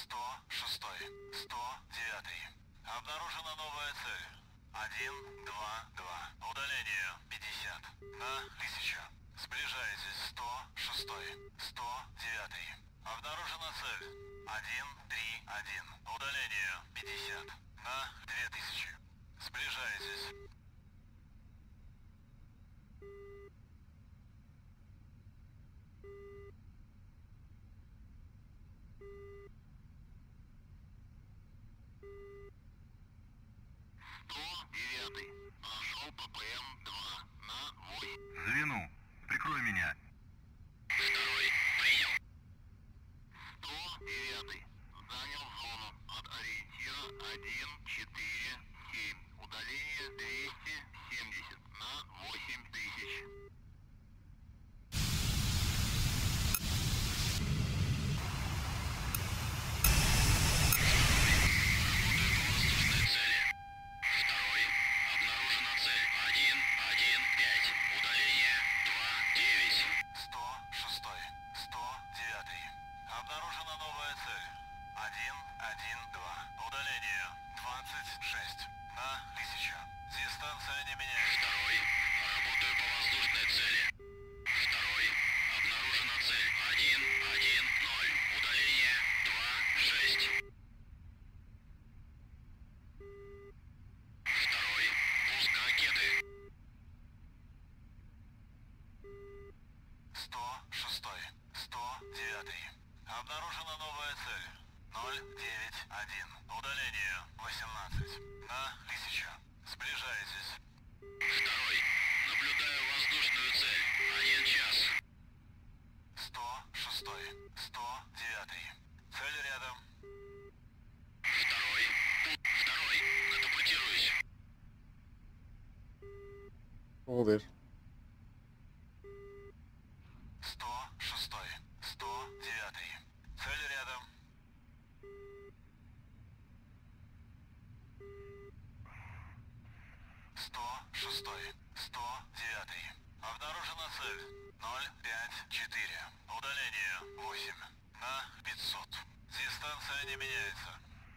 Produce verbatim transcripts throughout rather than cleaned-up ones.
сто шесть, сто девять. Обнаружена новая цель. один, два, два. Удаление пятьдесят на тысячу. Сближаетесь. сто шесть, сто девять. Обнаружена цель. один, три, один. Удаление пятьдесят на две тысячи. Сближаетесь. сто девять. Нашел ППМ два на восемь. Звену. Прикрой меня. Второй. Принял. сто девять. Занял зону от ориентира один, четыре, семь. Удаление двести семьдесят на восемь тысяч. сто шесть, сто девять. Обнаружена новая цель. один, один, два. Удаление двадцать шесть на тысячу. Дистанция не меняется. Второй. Работаю по воздушной цели. Второй. Обнаружена цель. один, один, ноль. Удаление два, шесть. Второй. Пуск ракеты. сто шесть, сто девять. Обнаружена новая цель. ноль, девять, один. Удаление восемнадцать на тысячу. Сближаетесь. Второй. Наблюдаю воздушную цель. Один час. сто шесть, сто девять. Цель рядом. Второй. Второй. Катапультируюсь. Молодець. сто шесть, сто девять. Цель рядом. сто шесть, сто девять. Обнаружена цель. ноль, пять, четыре. Удаление восемь на пятьсот. Дистанция не меняется.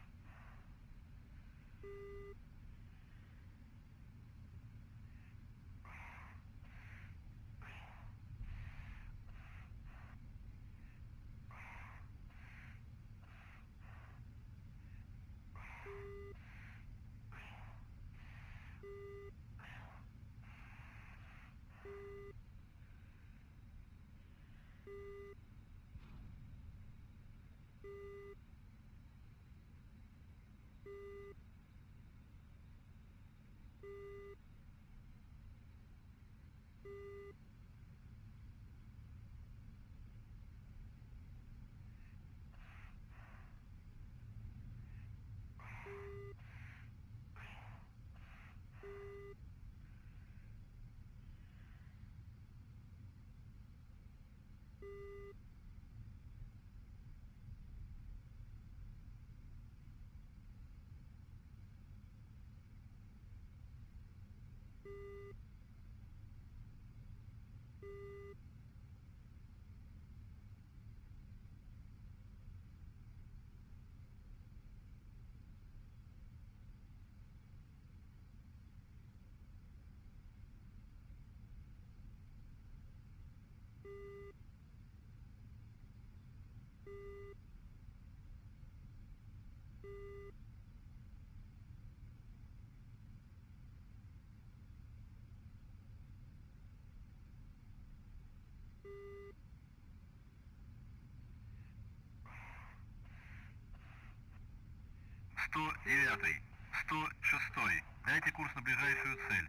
сто девять. сто шесть. Дайте курс на ближайшую цель.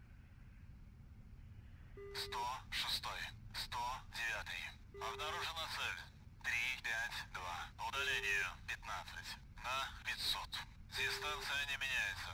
сто шесть, сто девять. Обнаружена цель. три, пять, два. Удаление пятнадцать на пятьсот. Дистанция не меняется.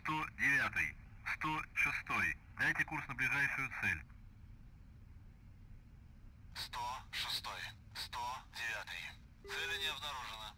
сто девятый, сто шестой. Дайте курс на ближайшую цель. сто шестой, сто девятый. Цели не обнаружено.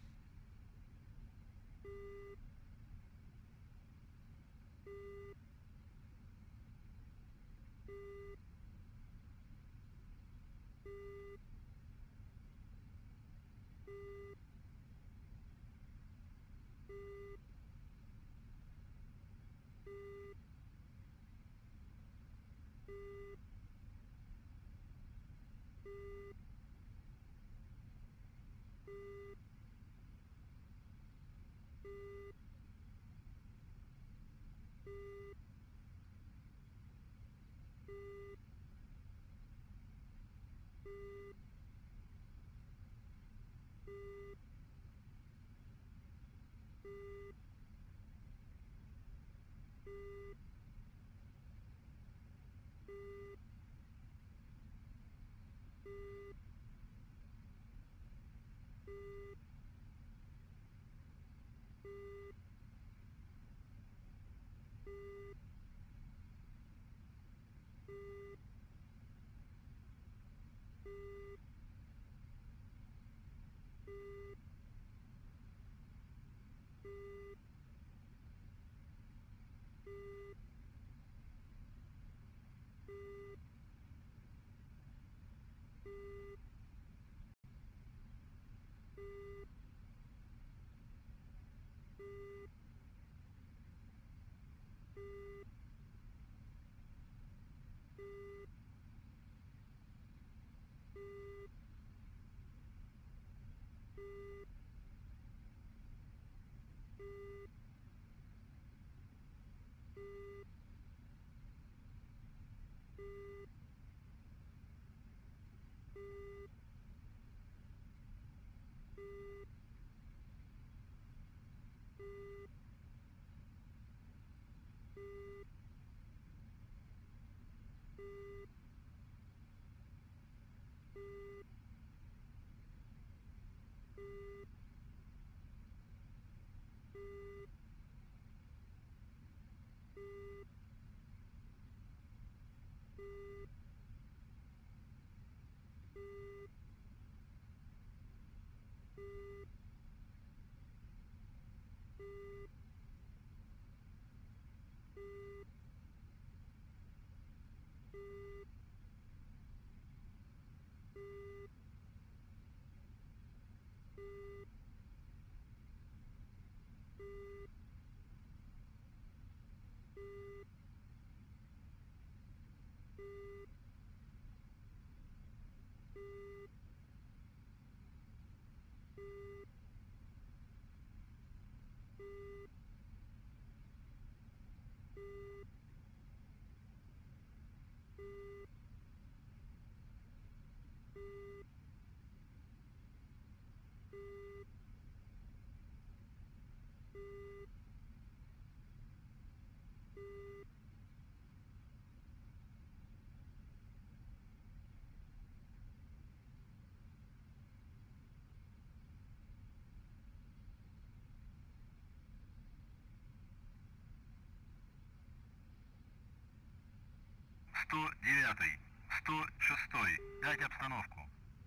сто девятый, сто шестой. Дайте обстановку.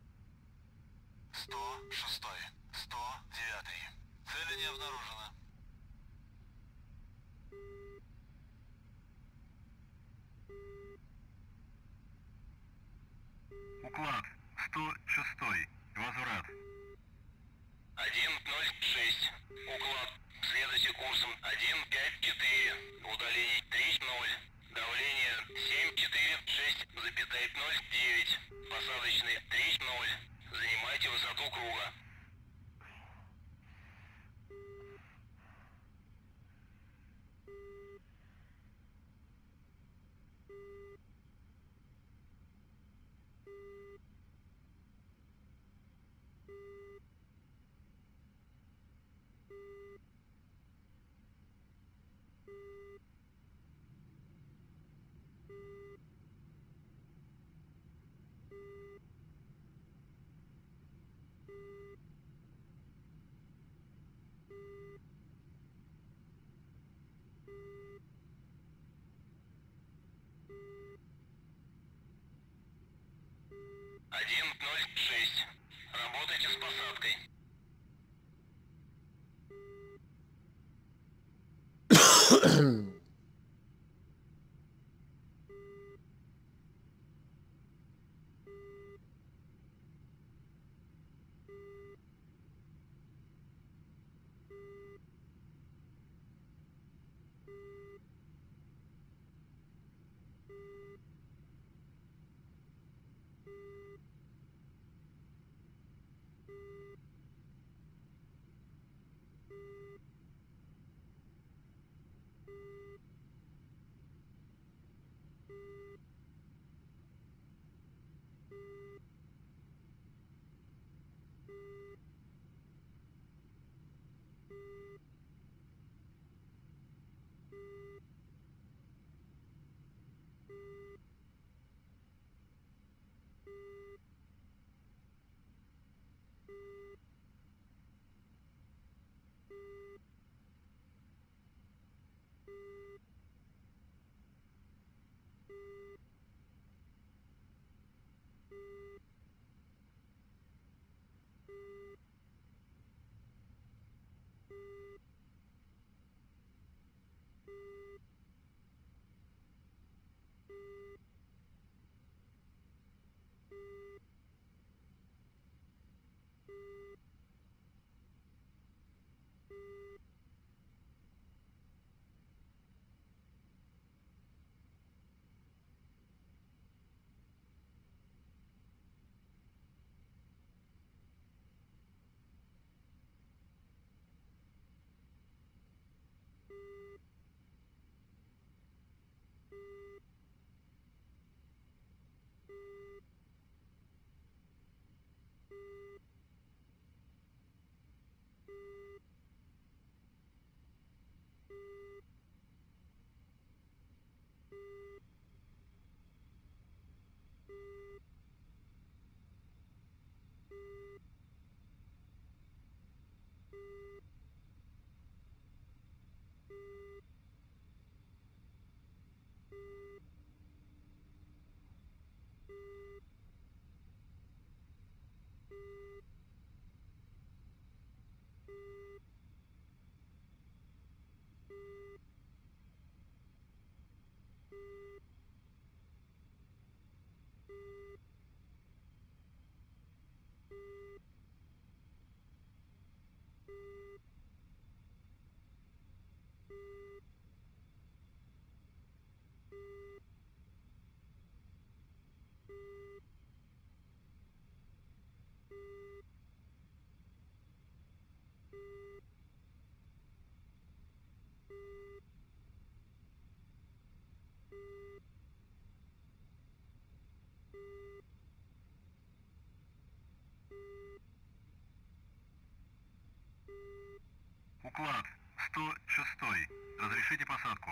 сто шестой, сто девятый. Цели не обнаружено. Уклад. сто шестой. Возврат. один ноль шесть. Уклад. Следуйте курсом один пять четыре. Удаление три ноль. Давление семь четыре шесть запятая ноль девять. Посадочный три ноль. Занимайте высоту круга. один ноль шесть. Работайте с посадкой. Уклад сто шесть. Разрешите посадку.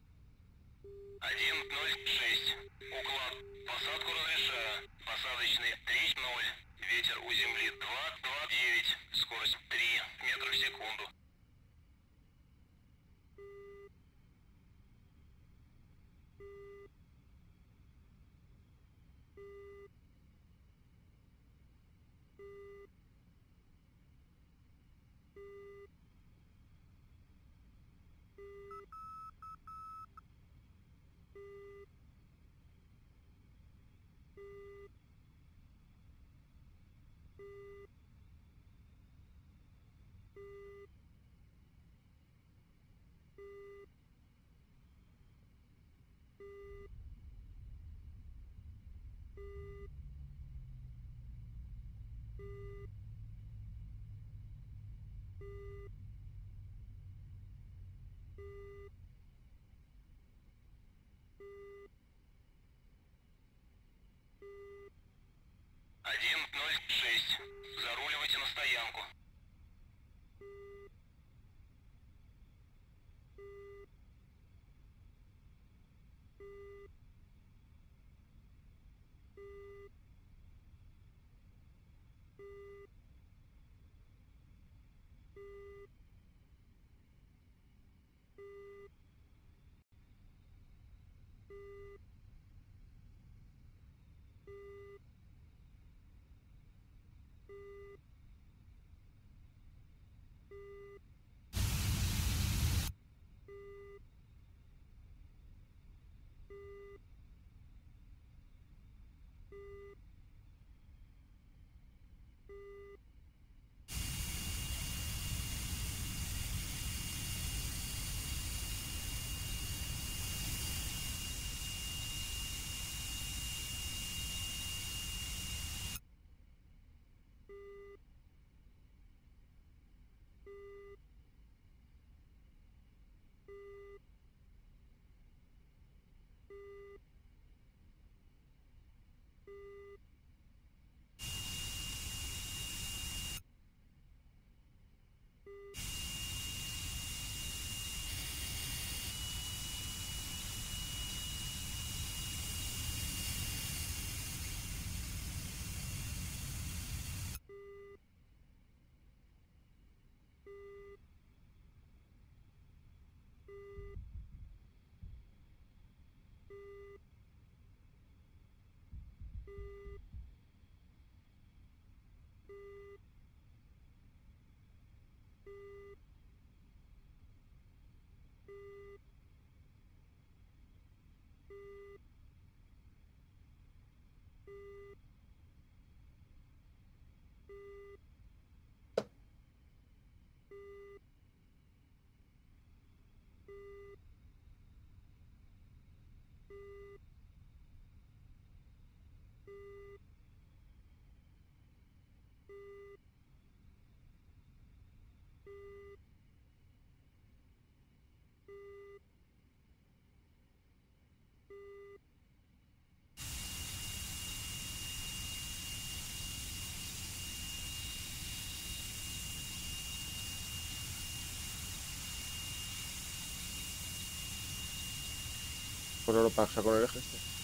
один ноль шесть. Уклад. Посадку разрешаю. Посадочный три ноль. Ветер у земли два два девять. Скорость три метра в секунду. один ноль шесть. Заруливайте на стоянку. por Europa, o sea, con el eje este.